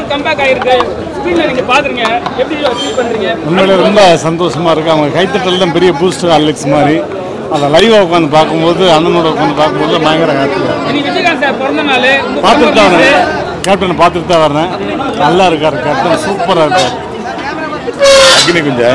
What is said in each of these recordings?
Comeback ஆயிருக்கு. ஸ்கிரீன்ல நீங்க பாக்குறீங்க, எப்படி ஃபீல் பண்றீங்க? உண்மையிலே ரொம்ப சந்தோஷமா இருக்கு. அவங்க கைத்தட்டல் தான் பெரிய பூஸ்ட் அலெக்ஸ் மாதிரி. அதை லைவாக உட்காந்து பார்க்கும்போது அண்ணனோட உட்காந்து பார்க்கும்போது பயங்கர ஹாப்பியாக இன்னைக்கு விஜயகாந்த் சார் பிறந்த நாள் பார்த்துட்டு தான் வரேன். கேப்டனை பார்த்துட்டு தான் வரேன். நல்லா இருக்கார் கேப்டன், சூப்பராக இருக்கார். அக்னி குஞ்சா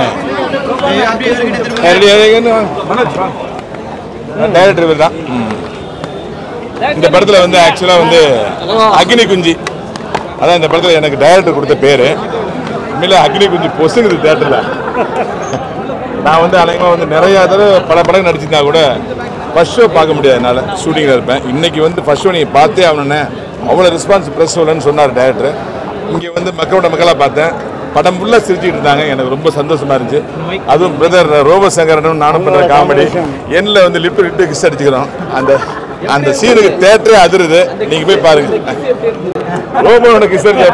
டைரக்டர் தான். இந்த படத்தில் வந்து ஆக்சுவலாக வந்து அக்னி குஞ்சு அதான் இந்த படத்தில் எனக்கு டைரக்டர் கொடுத்த பேர். உண்மையில அக்னி குஞ்சு பொசுங்குது தேட்டரில். நான் வந்து அநேகமாக வந்து நிறையா தடவை பல படம் நடிச்சிருந்தா கூட ஃபர்ஸ்ட் ஷோ பார்க்க முடியாது, என்னால் ஷூட்டிங்கில் இருப்பேன். இன்றைக்கி வந்து ஃபர்ஸ்ட் ஷோ நீங்கள் பார்த்தே ஆகணுன்னு அவ்வளோ ரெஸ்பான்ஸ் ப்ரெஸ் இல்லைன்னு சொன்னார் டைரக்டர். இங்கே வந்து மக்களோட மக்களாக பார்த்தேன். படம் ஃபுல்லாக சிரிச்சுட்டு இருந்தாங்க. எனக்கு ரொம்ப சந்தோஷமாக இருந்துச்சு. அதுவும் பிரதர் ரோபசங்கரனும் நானும் பண்ணுற காமெடி எண்ணில் வந்து லிப்ட் விட்டு கிஸ் அடிச்சுக்கிறோம். அந்த சீனுக்கு தேட்டரே அதிருது. நீங்கள் போய் பாருங்க. ரோபோட கிஸ் அடிச்சு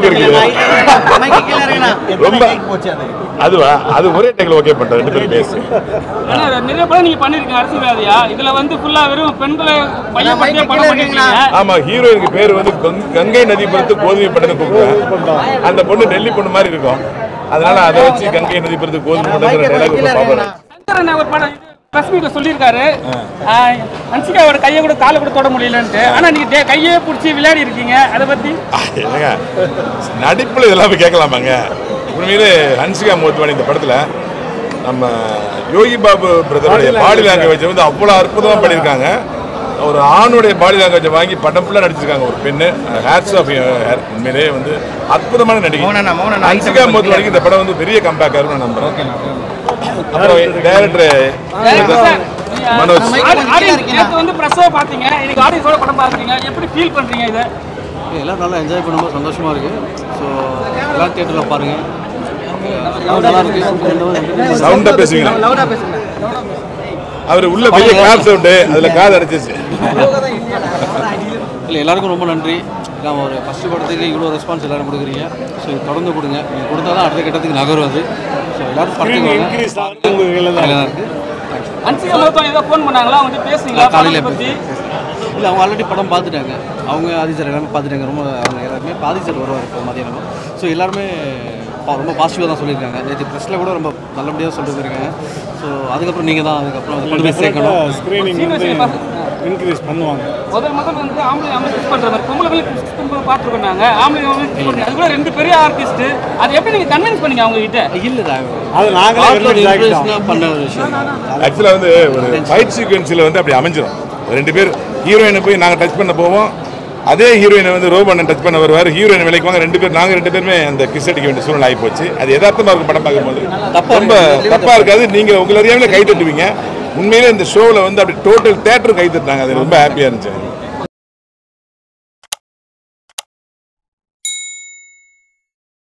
ரொம்ப அதுவா அது ஒரே டைம்ல ஓகே பண்ற ரெண்டு பேரும் பேசி. ஆனா நிறைய படம் நீங்க பண்ணிருக்கீங்க அரசியல்வாதியா. இதுல வந்து ஃபுல்லா வெறும் பெண்களை பையன் பத்தியே படம் பண்ணிருக்கீங்க. ஆமா, ஹீரோயினுக்கு பேர் வந்து கங்கை நதி படுத்து கோதுமை படத்தை கூப்பிடுவேன். அந்த பொண்ணு டெல்லி பொண்ணு மாதிரி இருக்கும். அதனால அதை வச்சு கங்கை நதி படுத்து கோதுமை படங்கிற டைலாக் பாப்பறேன். சங்கரன் ஒரு படம் பிரஸ் மீட்ல சொல்லியிருக்காரு, ஹன்சிகாவோட கையை கூட காலை கூட தொட முடியலன்ட்டு. ஆனா நீங்க கையே பிடிச்சி விளையாடி இருக்கீங்க, அதை பத்தி என்னங்க நடிப்புல இதெல்லாம் போய் கேட்கலாமாங்க? உண்மையிலே ஹன்சிகா மோத்வானி இந்த படத்தில் நம்ம யோகி பாபு பிரதருடைய பாடி லாங்குவேஜை வந்து அவ்வளோ அற்புதமாக பண்ணியிருக்காங்க. ஒரு ஆணுடைய பாடி லாங்குவேஜை வாங்கி படம் ஃபுல்லாக நடிச்சிருக்காங்க ஒரு பெண்ணு. ஹேட்ஸ் ஆஃப் உண்மையிலே வந்து அற்புதமான நடிகை ஹன்சிகா மோத்வானிக்கு இந்த படம் வந்து பெரிய கம்பேக்காக இருக்கும் நான் நம்புறேன். அப்புறம் டைரக்டர் மனோஜ் வந்து பிரசவ பார்த்தீங்க, இன்னைக்கு ஆடியன்ஸோட படம் பார்க்குறீங்க, எப்படி ஃபீல் பண்ணுறீங்க? இதை எல்லோரும் நல்லா என்ஜாய் பண்ணும்போது சந்தோஷமாக இருக்குது. ஸோ எல்லாம் தியேட்டரில் பாருங்கள், நல்லா இருக்குது. சவுண்டாக பேசுவீங்களா? அவர் உள்ள பெரிய கார் சவுண்டு, அதில் காது அடைச்சிச்சு. இல்லை, எல்லாருக்கும் ரொம்ப நன்றி. நான் ஒரு ஃபஸ்ட்டு படத்துக்கு இவ்வளோ ரெஸ்பான்ஸ் எல்லோரும் கொடுக்குறீங்க. ஸோ தொடர்ந்து கொடுங்க. நீங்கள் கொடுத்தா தான் அடுத்த கட்டத்துக்கு நகரும் அது. ஸோ எல்லோரும் படத்துக்கு ஹன்சிகா மோத்வானி ஏதோ ஃபோன் பண்ணாங்களா, வந்து பேசுவீங்களா காலையில் பற்றி? இல்லை, அவங்க ஆல்ரெடி படம் பார்த்துட்டாங்க. அவங்க ஆதி சார் எல்லாமே பார்த்துட்டாங்க. ரொம்ப அவங்க எல்லாருமே ஆதி சார் வருவார் இப்போ மதியானம். ஸோ எல்லாருமே ரொம்ப பாசிட்டிவாக தான் சொல்லியிருக்காங்க. நேற்று ப்ரெஸ்ஸில் கூட ரொம்ப நல்லபடியாக சொல்லியிருக்காங்க. ஸோ அதுக்கப்புறம் நீங்கள் தான் அதுக்கப்புறம் கொண்டு போய் சேர்க்கணும். ஸ்க்ரீனிங் இன்க்ரீஸ் பண்ணுவாங்க. முதல் வந்து ஆம்பளை கிஸ் பண்ணுற மாதிரி பொம்பளை கிஸ் பண்ணும்போது பார்த்துருக்கோம் நாங்கள். ஆம்பளை கிஸ் பண்ணுறோம், அது கூட ரெண்டு பெரிய ஆர்டிஸ்ட்டு. அது எப்படி நீங்கள் கன்வின்ஸ் பண்ணீங்க அவங்க கிட்ட? இல்லை, அது நாங்களே பண்ண ஒரு விஷயம். ஆக்சுவலாக வந்து ஒரு ஃபைட் சீக்வன்ஸில் வந்து அப்படி அமைஞ்சிடும். ரெண்டு பேர் ஹீரோயினை போய் நாங்கள் டச் பண்ண போவோம், அதே ஹீரோயினை வந்து ரோபண்ணன் டச் பண்ண வருவார். ஹீரோயின் விலைக்கு வாங்க நாங்கள் ரெண்டு பேருமே அந்த கிஸ் அடிக்க வேண்டிய சூழ்நிலை ஆகி போச்சு. அது யதார்த்தமாக இருக்கும் படம் பார்க்கும்போது, ரொம்ப தப்பாக இருக்காது. நீங்கள் உங்களை அறியாமலே கை தட்டுவீங்க. உண்மையிலே இந்த ஷோவில் வந்து அப்படி டோட்டல் தேட்டரும் கை தட்டுறாங்க. அது ரொம்ப ஹாப்பியாக இருந்துச்சு.